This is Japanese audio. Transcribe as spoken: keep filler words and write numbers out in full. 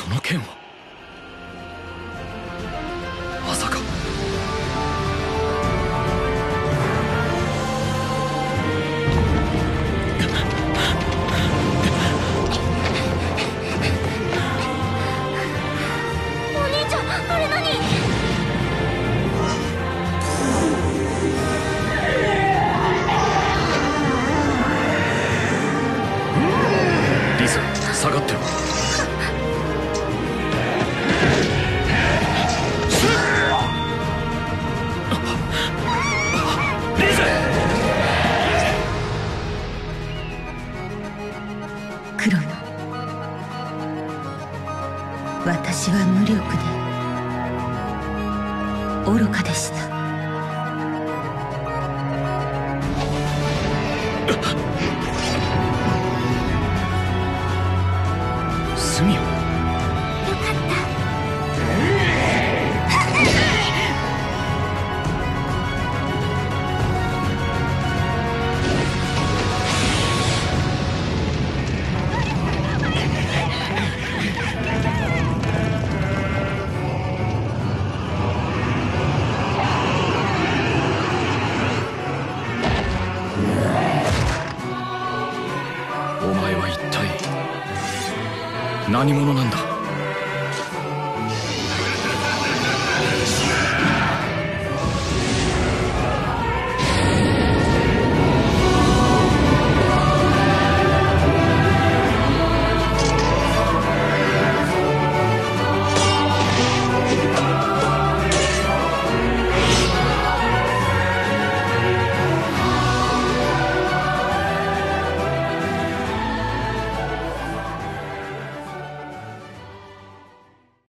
その剣はまさか。 お兄ちゃん、あれ何？ リズ、下がってろ。 クロノ、私は無力で愚かでした。 スミオ、 よかった。 お前は一体何者なんだ？